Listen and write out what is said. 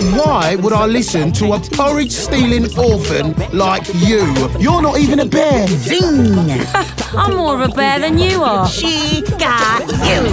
Why would I listen to a porridge-stealing orphan like you? You're not even a bear. Zing! I'm more of a bear than you are. She got you.